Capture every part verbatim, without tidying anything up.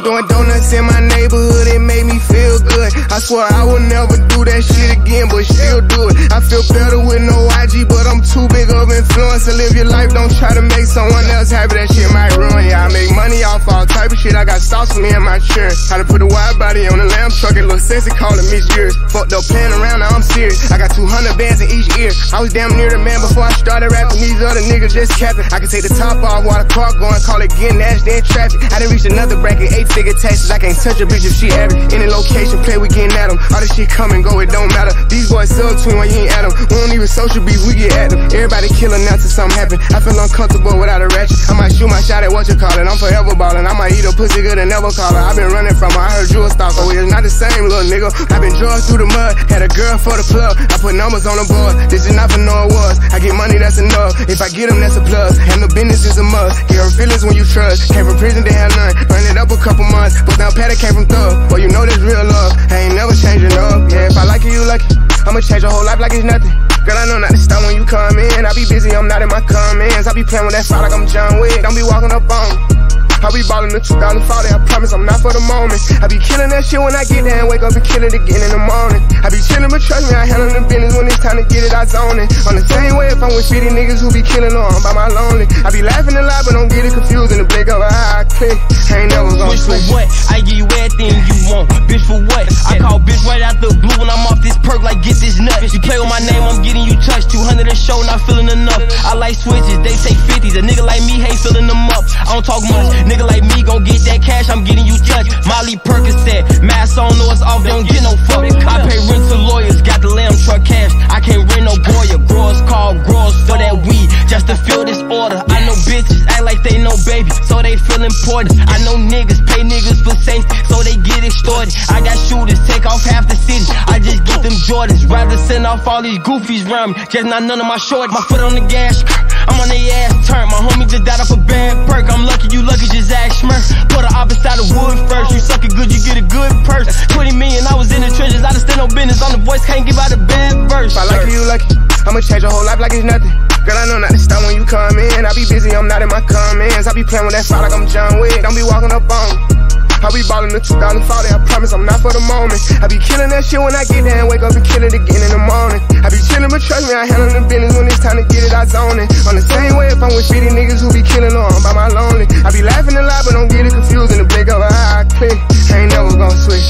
doing donuts in my neighborhood, it made me feel good. I swear I will never do that shit again, but still do it. I feel better with no I G, but I'm too big of influence to live your life. Don't try to make someone else happy, that shit might ruin ya. I make money off all type of shit, I got sauce for me and my churn. How to put a wide body on a lamb truck, it look sexy, calling me years. Fucked up playing around, now I'm serious. I got two hundred bands in each ear. I was damn near the man before I started rapping, these other niggas just capping. I can take the top off while the car going, call it getting nasty in traffic. I done reached another bracket, eight figure taxes. I can't touch a bitch if she average. Any location, play, we getting at them. All this shit come and go, it don't matter. These boys sub twin when you ain't at them. We don't even social beef, we get at them. Everybody killing now till something happen. I feel uncomfortable without a ratchet. I might shoot my shot at what you call it. I'm forever ballin'. I might eat a pussy good and never call her. I been running from her, I heard you a stalker. Oh, it's not the same, little nigga. I been drugged through the mud, had a girl for the plug. I put numbers on the board, this is not for no awards. I get money, that's enough. If I get them, that's a plus. Handle business is a must. Get her feelings when you trust. Came from prison, they had none. Run it up a couple months, but now Patty came from thug. Boy, you know this real love. I ain't never changing up. Yeah, if I like you, you lucky. I'ma change your whole life like it's nothing. Girl, I know not to stop when you come in. I be busy, I'm not in my comments. I be playing with that fire like I'm John Wick. Don't be walking up on me. I be ballin' the two thousand forty, I promise I'm not for the moment. I be killing that shit when I get there and wake up and kill it again in the morning. I be chillin', but trust me, I handle the business when it's time to get it, I zone it. On the same way if I'm with fifty niggas who be killing or I'm by my lonely. I be laughing a lot, but don't get it confused in the blink of an eye, I click. I ain't never gonna switch. For what? I give you everything you want. Bitch, for what? I call bitch right out the blue when I'm off this perk like get this nut. You play with my name, I'm getting you touched. two hundred a show, not feeling enough. I like switches, they take fifties. A nigga like me ain't filling them up. I don't talk much. Nigga like me gon' get that cash, I'm getting you touched. Molly Percocet, mask on, know it's off, don't get no fuck. I pay rent to lawyers, got the lamb truck cash. I can't rent no Goya, growers call growers for that weed, just to fill this order. I know bitches act like they know baby, so they feel important. I know niggas pay niggas for safety, so they get extorted. I got shooters, take off half the city, I just get them Jordans. Rather send off all these goofies round me, just not none of my shorts. My foot on the gas, I'm on the ass turn. My homie just died off a bad perk, I'm lucky, you lucky, just ask Schmurf. Put her up inside the wood first. You suck it good, you get a good purse. twenty million, I was in the trenches. I done stand no business on the voice, can't give out a bad verse. If I like you, you lucky. I'ma change your whole life like it's nothing. Girl, I know not to stop when you come in. I be busy, I'm not in my comments. I be playing with that fire like I'm John Wick. Don't be walking up on me. I be ballin' the two thousand forty, I promise I'm not for the moment. I be killing that shit when I get there and wake up and kill it again in the morning. I be chillin', but trust me, I handle the business when it's time to get it, I zone it. On the same way if I'm with fifty niggas who be killing or I'm by my lonely. I be laughing a lot, but don't get it confused in the blink of an eye, I click. I ain't never gonna switch.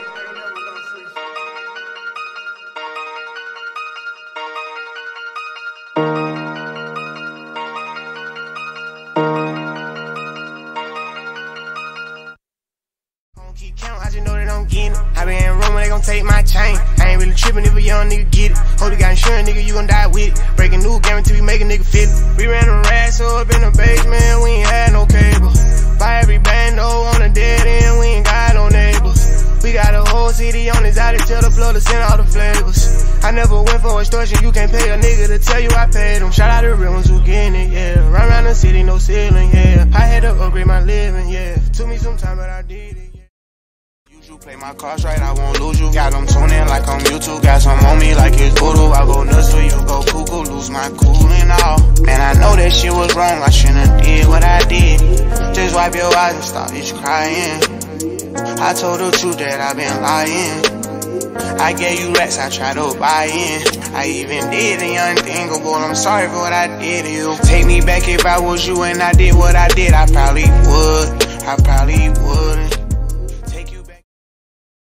I just know that I'm getting it. I been in a room where they gon' take my chain. I ain't really trippin' if a young nigga get it. Hope you got insurance, nigga, you gon' die with it. Breaking new guarantee we make a nigga feel it. We ran the rats up in the basement, we ain't had no cable. Buy every bando on the dead end, we ain't got no neighbors. We got a whole city on his out to tell the floor to send all the flavors. I never went for extortion, you can't pay a nigga to tell you I paid them. Shout out to real ones who getting it, yeah. Run around the city, no ceiling, yeah. I had to upgrade my living, yeah. Took me some time, but I did it. Play my cards right, I won't lose you. Got them tuning like on YouTube. Got some on me like it's voodoo. I go nuts for you, go cuckoo. Lose my cool and all. Man, I know that shit was wrong. I shouldn't did what I did. Just wipe your eyes and stop bitch crying. I told the truth that I've been lying. I gave you rats, I tried to buy in. I even did the unthinkable. I'm sorry for what I did to you. Take me back if I was you and I did what I did, I probably would.